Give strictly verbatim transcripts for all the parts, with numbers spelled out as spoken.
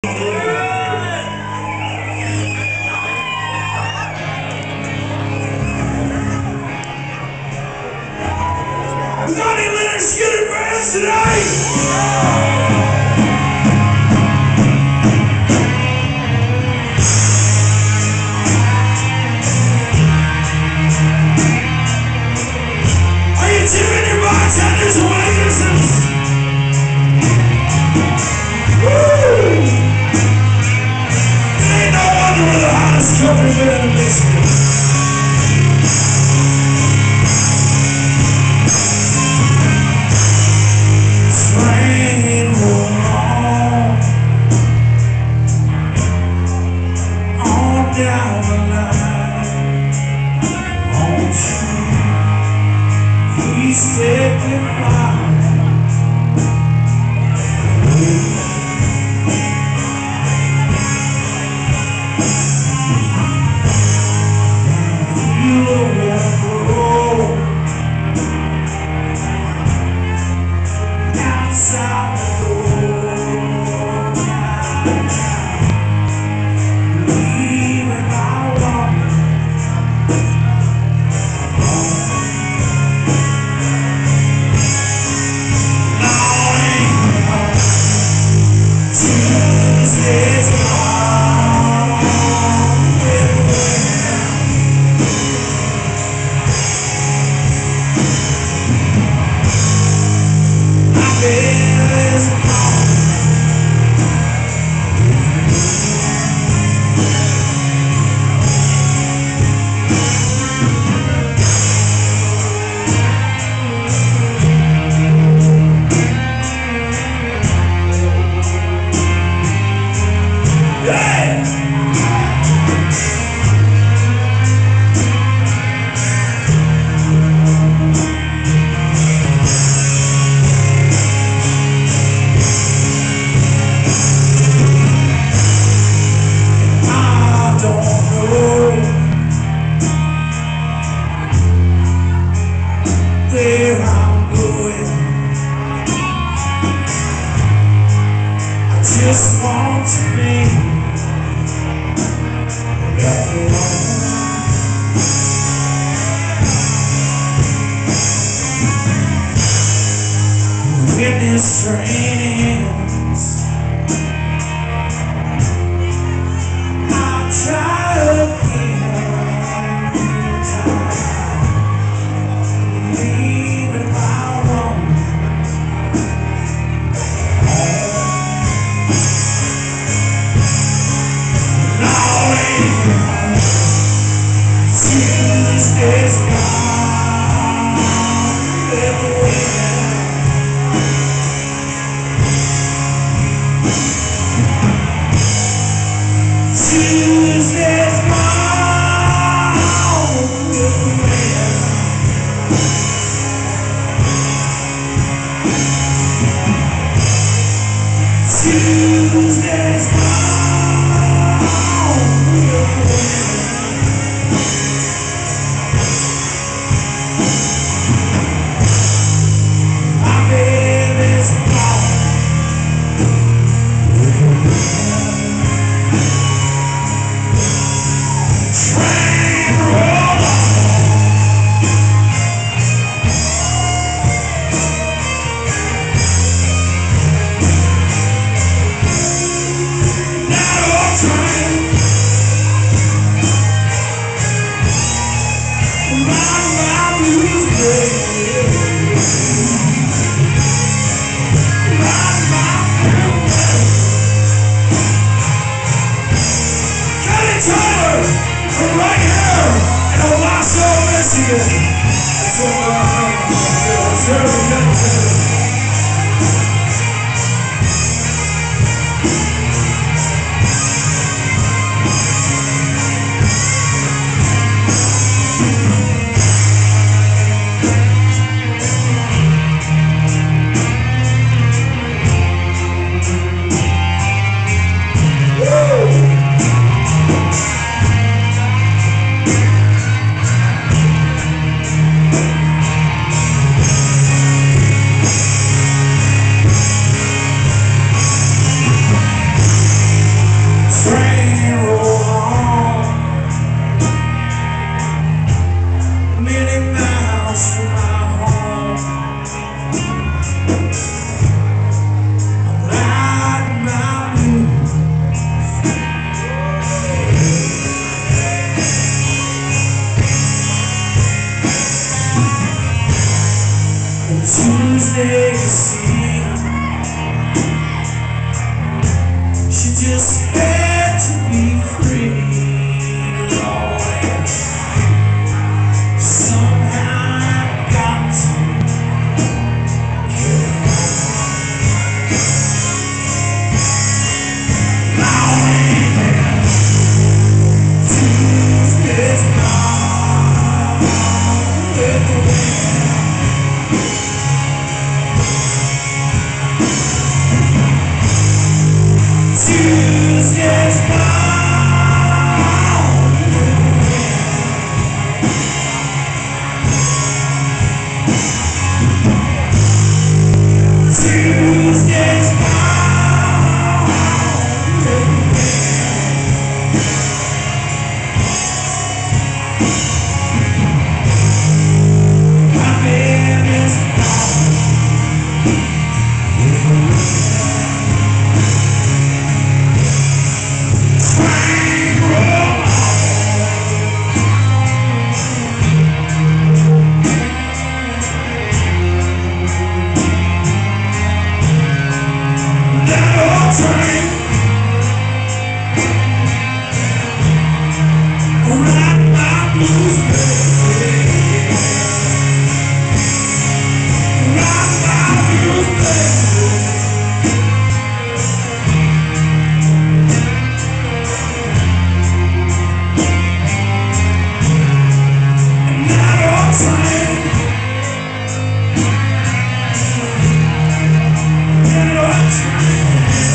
We got any Leonard Skinner fans tonight? Are you tipping your bartenders and waitresses? Woo! It ain't no wonder we're the hottest country band in Michigan. Train roll on, on down the line. Won't you please take me by? Where I'm going, I just want to be left alone. When this train ends, I'll try again. Tuesday's gone everywhere. Tuesday's gone everywhere. Tuesday's gone everywhere. Right here in Owasso, Michigan. That's what we're just had to be free, Lord. Somehow I got to get lonely. Tuesday's gone with the wind. Tuesday's gone with the wind. Tuesday's gone with the wind. My baby's gone with the wind. Train roll on. That old train ride my blues, baby. Ride my blues, baby. And that old train, that old train.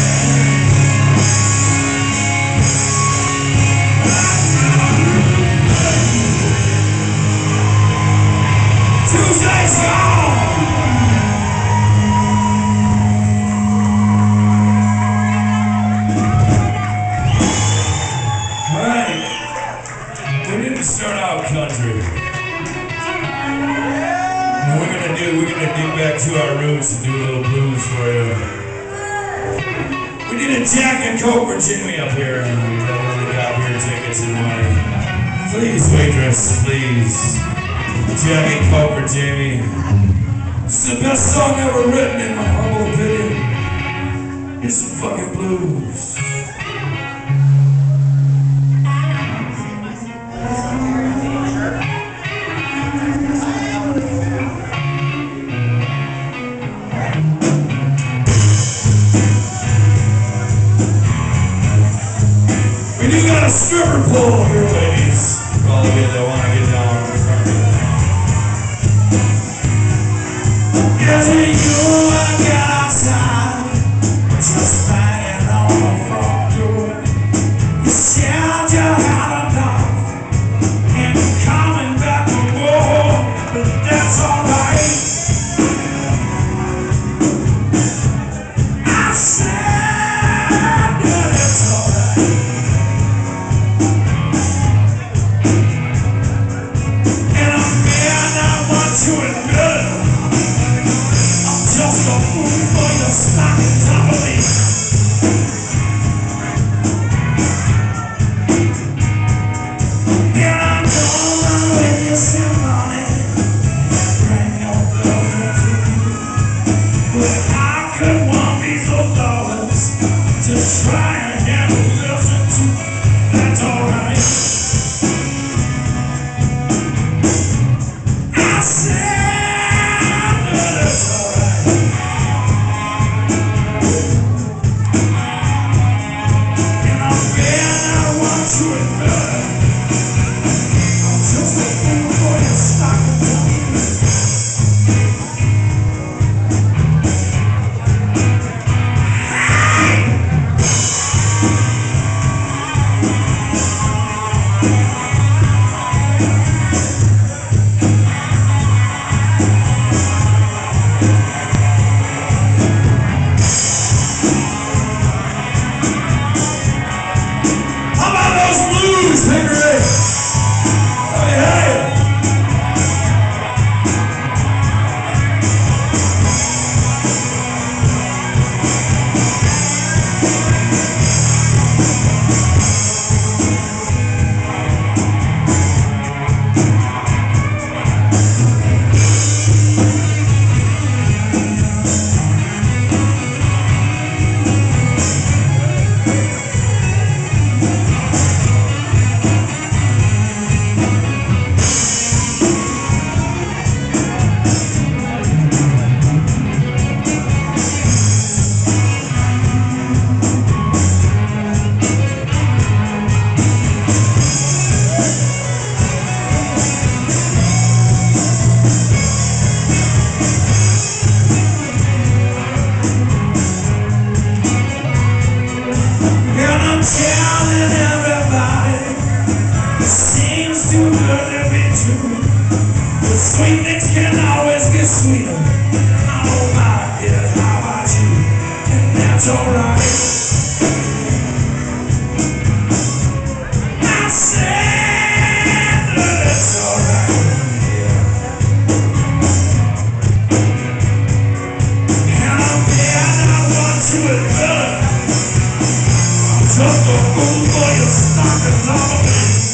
Tuesday's gone. Alright, we need to start out country. And we're gonna do, we're gonna get back to our roots and do a little blues for you. We need a Jack and Coke for Jimmy up here, and we don't really got beer tickets and money. Please, waitress, please. Jack and Coke for Jamie. It's the best song ever written, in my humble opinion. It's some fucking blues. We do got a stripper pole here, ladies. For all of you that want to get down in front of me. Yes, you I got outside, just banging on the front door. You shout your heart enough, and you're coming back for more, but that's alright. I said that it's alright. And I'm bad, I want to admit it. Just a fool for your stocking top of me. And I'm gonna with you some money, bring your brother to you. But I could want these old dollars to try and get a listen to. That's alright. I said that it's alright. And I'm bad, I want to admit it. I'm just a fool for your stocking top. Hey! Just a fool for your stocking on me.